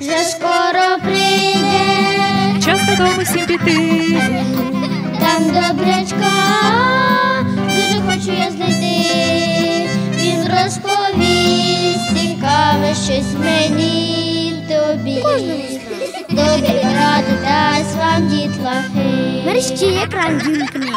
вже скоро прийде, час додому всім піти. Там добрячка дуже хочу я знайти. Він розповість цікаве щось мені й тобі. Добрі ради дасть вам дітлахи. Мерщій екран вімкни.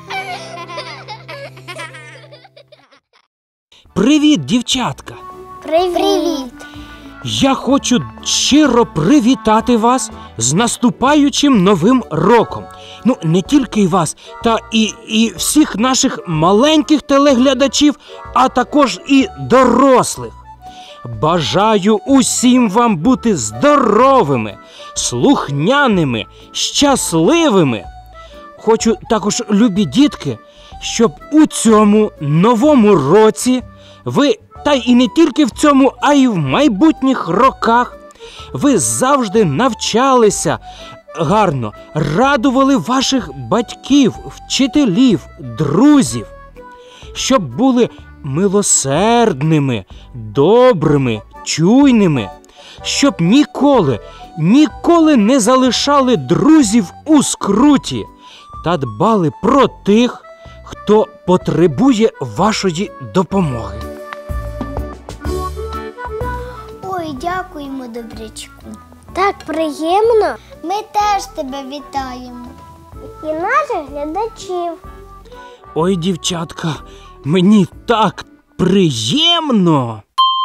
Привіт, дівчатка! Привіт! Я хочу щиро привітати вас з наступаючим Новим роком. Ну, не тільки вас, та і всіх наших маленьких телеглядачів, а також і дорослих. Бажаю усім вам бути здоровими, слухняними, щасливими. Хочу також, любі дітки, щоб у цьому новому році ви, та й не тільки в цьому, а й в майбутніх роках, ви завжди навчалися гарно, радували ваших батьків, вчителів, друзів, щоб були милосердними, добрими, чуйними, щоб ніколи не залишали друзів у скруті та дбали про тих, хто потребує вашої допомоги. Ой, дякуємо, добрячку. Так приємно. Ми теж тебе вітаємо. І наших глядачів. Ой, дівчатка, мені так приємно.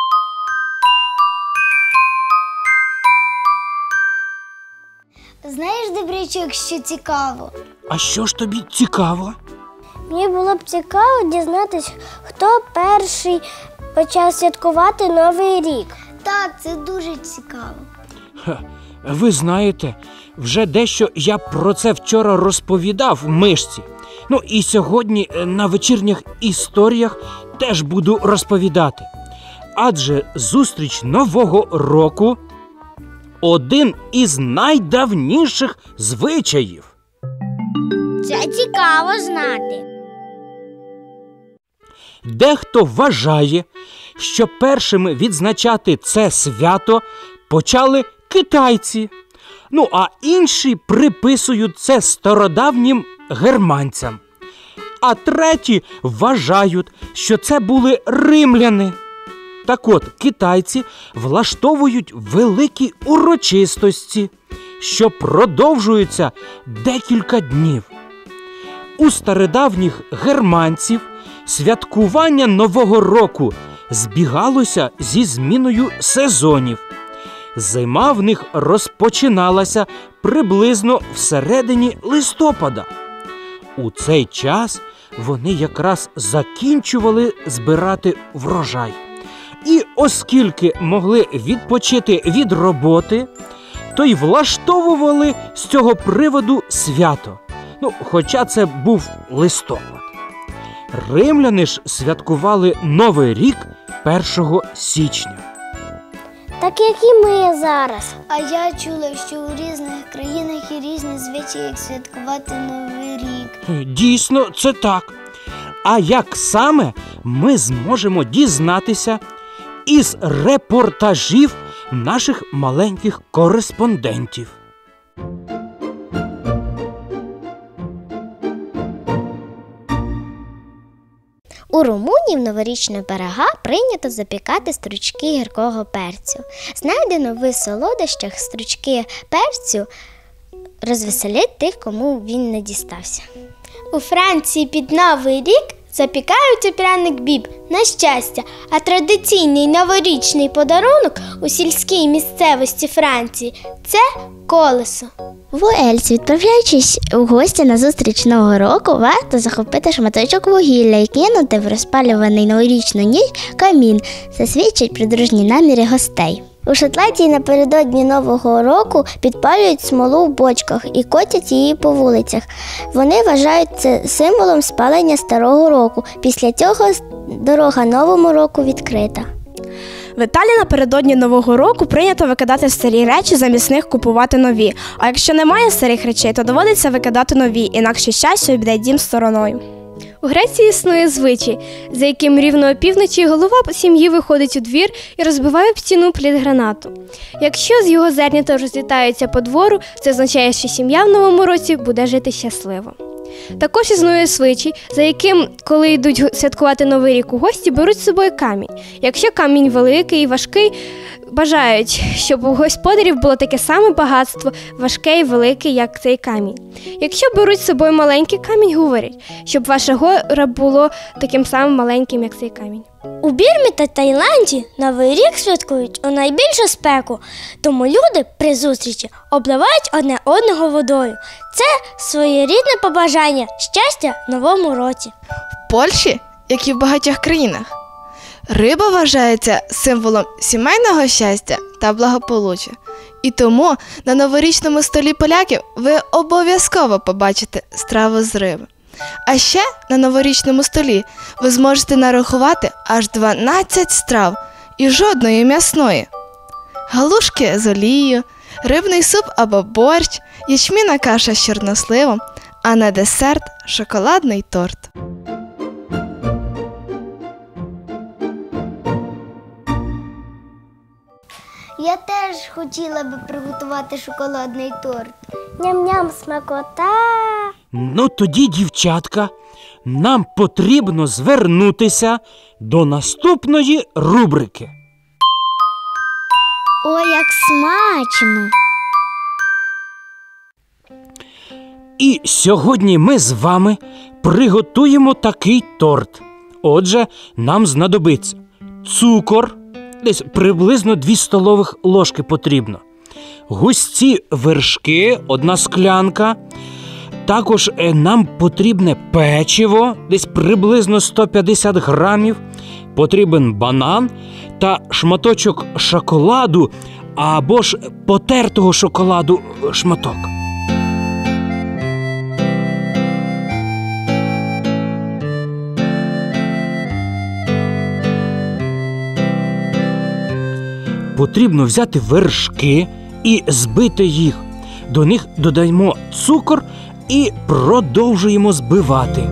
Знаєш, добрячок, що цікаво? А що ж тобі цікаво? Мені було б цікаво дізнатися, хто перший почав святкувати Новий рік. Так, це дуже цікаво. Ви знаєте, вже дещо я про це вчора розповідав мишці. Ну і сьогодні на вечірніх історіях теж буду розповідати. Адже зустріч Нового року – один із найдавніших звичаїв. Це цікаво знати. Дехто вважає, що першими відзначати це свято почали китайці. Ну, а інші приписують це стародавнім германцям. А треті вважають, що це були римляни. Так от, китайці влаштовують великі урочистості, що продовжуються декілька днів. У стародавніх германців святкування Нового року збігалося зі зміною сезонів. Зима в них розпочиналася приблизно всередині листопада. У цей час вони якраз закінчували збирати врожай. І оскільки могли відпочити від роботи, то й влаштовували з цього приводу свято. Ну, хоча це був листопад. Римляни ж святкували Новий рік 1 січня. Так як і ми зараз. А я чула, що у різних країнах є різні звичаї, як святкувати Новий рік. Дійсно, це так. А як саме, ми зможемо дізнатися із репортажів наших маленьких кореспондентів. У Румунії в новорічного пирога прийнято запікати стручки гіркого перцю. Знайдено в солодощах стручки перцю розвеселять тих, кому він не дістався. У Франції під Новий рік запікають пряник біб на щастя, а традиційний новорічний подарунок у сільській місцевості Франції – це колесо. В Уельсі, відправляючись у гості на зустріч Нового року, варто захопити шматочок вугілля і кинути в розпалюваний новорічну ніч камін. Це свідчить про дружні наміри гостей. У Шотландії напередодні Нового року підпалюють смолу в бочках і котять її по вулицях. Вони вважають це символом спалення старого року. Після цього дорога Новому року відкрита. В Італії напередодні Нового року прийнято викидати старі речі, замість них купувати нові. А якщо немає старих речей, то доводиться викидати нові, інакше щастя обійде дім стороною. У Греції існує звичай, за яким рівно опівночі голова сім'ї виходить у двір і розбиває об стіну плід гранату. Якщо з його зернята розлітаються по двору, це означає, що сім'я в новому році буде жити щасливо. Також існує звичай, за яким, коли йдуть святкувати Новий рік у гості, беруть з собою камінь. Якщо камінь великий і важкий, бажають, щоб у господарів було таке саме багатство, важке і велике, як цей камінь. Якщо беруть з собою маленький камінь, говорять, щоб ваше горе було таким самим маленьким, як цей камінь. У Бірмі та Таїланді Новий рік святкують у найбільшу спеку, тому люди при зустрічі обливають одне одного водою. Це своєрідне побажання щастя в новому році. В Польщі, як і в багатьох країнах, риба вважається символом сімейного щастя та благополуччя. І тому на новорічному столі поляків ви обов'язково побачите страву з риби. А ще на новорічному столі ви зможете нарахувати аж 12 страв і жодної м'ясної. Галушки з олією, рибний суп або борщ, ячмінна каша з чорносливом, а на десерт – шоколадний торт. Я теж хотіла би приготувати шоколадний торт. Ням-ням, смакота! Ну тоді, дівчатка, нам потрібно звернутися до наступної рубрики. Ой, як смачно! І сьогодні ми з вами приготуємо такий торт. Отже, нам знадобиться цукор, десь приблизно 2 столових ложки потрібно, густі вершки, 1 склянка, також нам потрібне печиво, десь приблизно 150 грамів, потрібен банан та шматочок шоколаду або ж потертого шоколаду шматок. Потрібно взяти вершки і збити їх. До них додаємо цукор і продовжуємо збивати.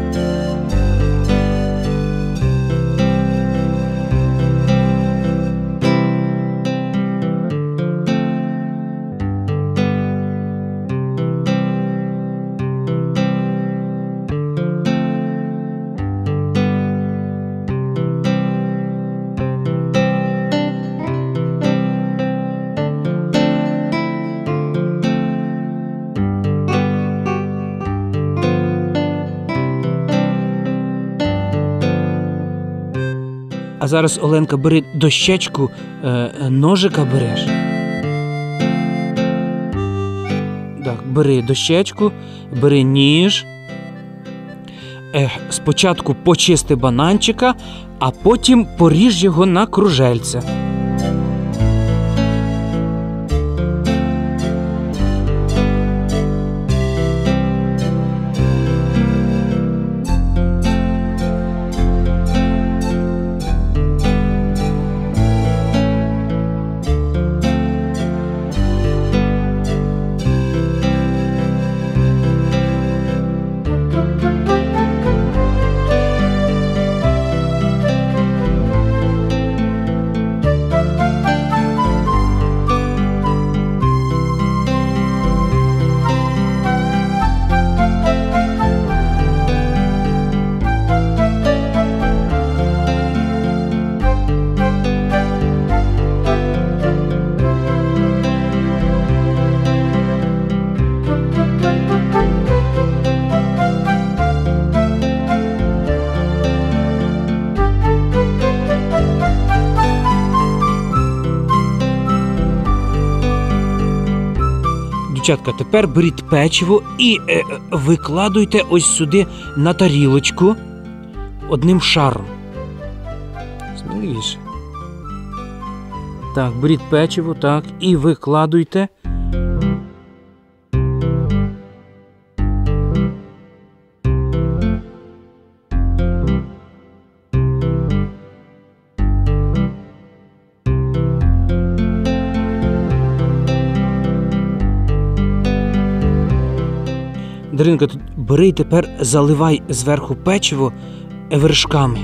А зараз, Оленка, бери дощечку, ножика береш. Так, бери дощечку, бери ніж. Спочатку почисти бананчика, а потім поріж його на кружельця. Дівчатка, тепер беріть печиво і викладуйте ось сюди на тарілочку одним шаром. Сміливіше. Так, беріть печиво, так, і викладуйте. Даринка, бери і тепер заливай зверху печиво вершками.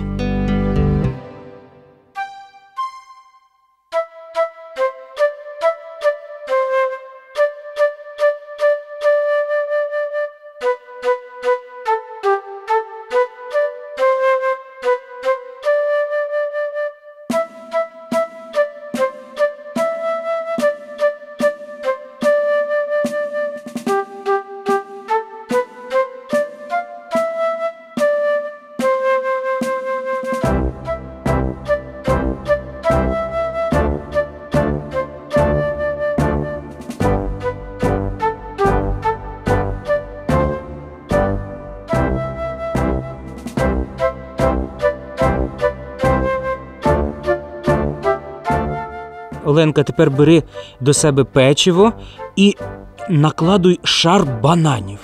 Оленка, тепер бери до себе печиво і накладуй шар бананів.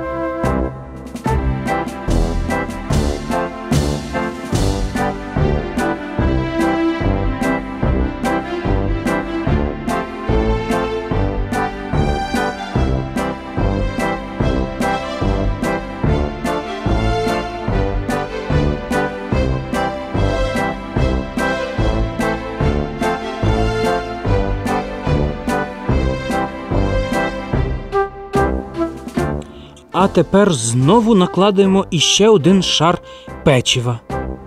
А тепер знову накладаємо іще один шар печива.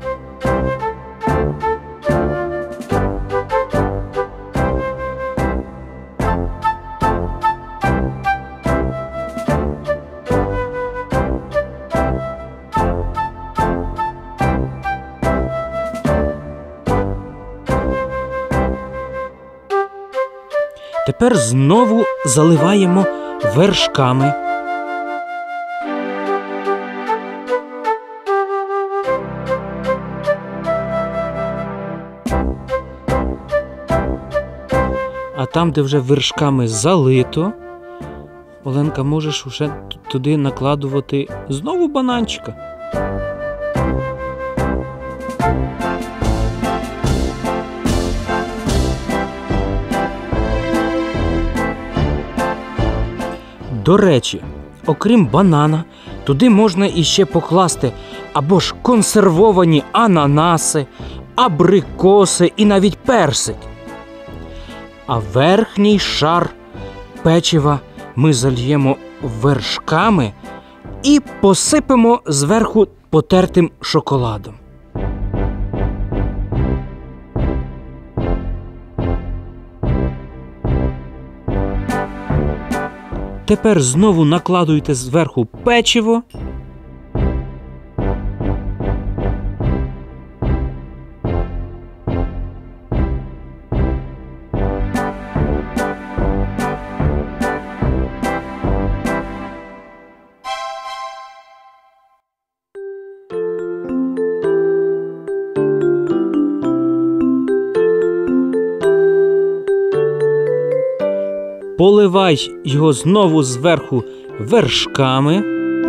Тепер знову заливаємо вершками. А там, де вже вершками залито, Оленка, можеш вже туди накладувати знову бананчика. До речі, окрім банана, туди можна іще покласти або ж консервовані ананаси, абрикоси і навіть персик. А верхній шар печива ми зальємо вершками і посипемо зверху потертим шоколадом. Тепер знову накладуйте зверху печиво. Поливай його знову зверху вершками.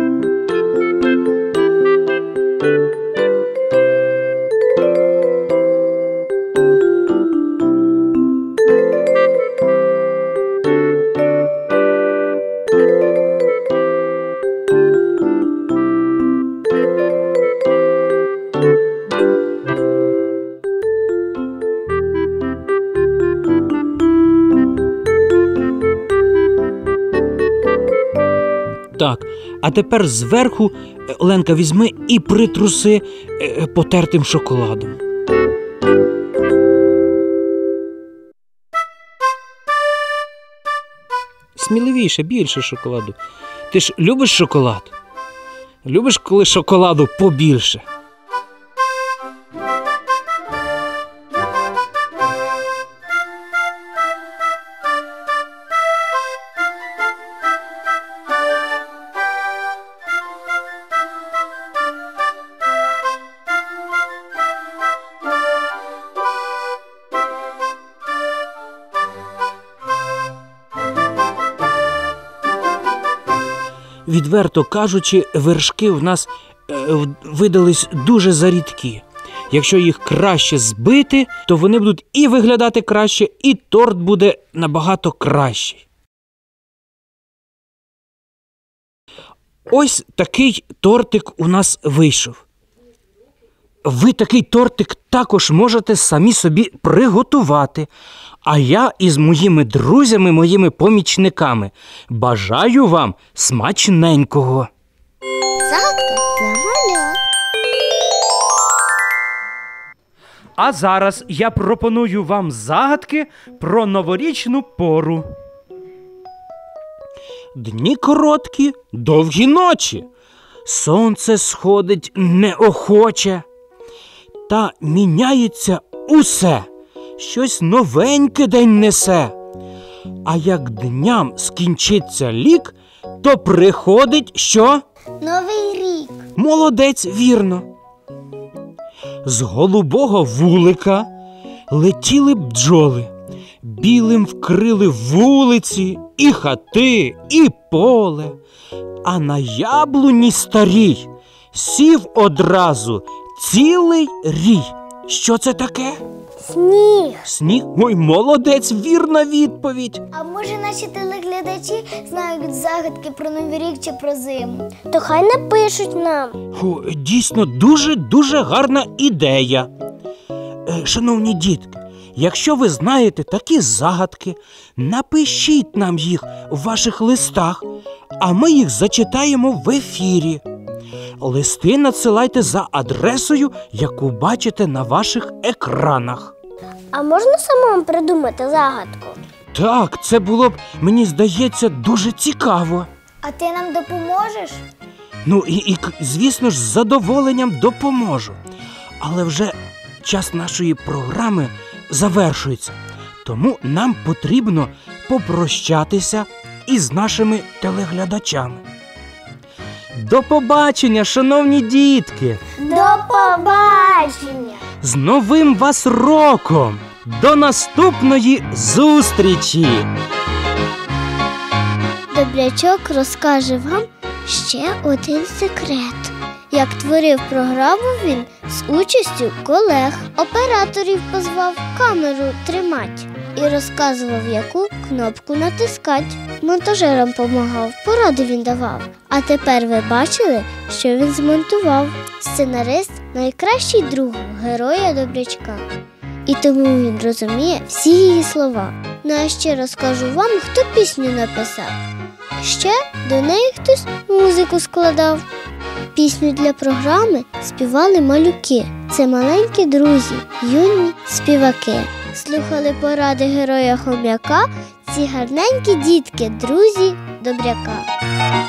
Так, а тепер зверху, Оленка, візьми і притруси потертим шоколадом. Сміливіше, більше шоколаду. Ти ж любиш шоколад? Любиш, коли шоколаду побільше? Відверто кажучи, вершки в нас видались дуже зарідкі. Якщо їх краще збити, то вони будуть і виглядати краще, і торт буде набагато кращий. Ось такий тортик у нас вийшов. Ви такий тортик також можете самі собі приготувати. А я із моїми друзями, моїми помічниками бажаю вам смачненького. Загадка для малят. А зараз я пропоную вам загадки про новорічну пору. Дні короткі, довгі ночі. Сонце сходить неохоче. Та міняється усе. Щось новеньке день несе. А як дням скінчиться лік, то приходить що? Новий рік. Молодець, вірно. З голубого вулика летіли бджоли, білим вкрили вулиці, і хати, і поле. А на яблуні старій сів одразу цілий рій. Що це таке? Сніг. Сніг? Ой, молодець, вірна відповідь. А може наші телеглядачі знають загадки про Новий рік чи про зиму? То хай напишуть нам. Дійсно, дуже гарна ідея. Шановні дітки, якщо ви знаєте такі загадки, напишіть нам їх у ваших листах, а ми їх зачитаємо в ефірі. Листи надсилайте за адресою, яку бачите на ваших екранах. А можна самому придумати загадку? Так, це було б, мені здається, дуже цікаво. А ти нам допоможеш? Ну і звісно ж, з задоволенням допоможу. Але вже час нашої програми завершується. Тому нам потрібно попрощатися із нашими телеглядачами. До побачення, шановні дітки! До побачення! З Новим вас роком! До наступної зустрічі! Добрячок розкаже вам ще один секрет. Як творив програму він з участю колег, операторів позвав камеру тримать і розказував, яку кнопку натискать. Монтажерам помагав, поради він давав. А тепер ви бачили, що він змонтував. Сценарист – найкращий друг героя Добрячка. І тому він розуміє всі її слова. Ну а ще розкажу вам, хто пісню написав. Ще до неї хтось музику складав. Пісню для програми співали малюки. Це маленькі друзі, юні співаки. Слухали поради героя Хом'яка ці гарненькі дітки, друзі Добряка.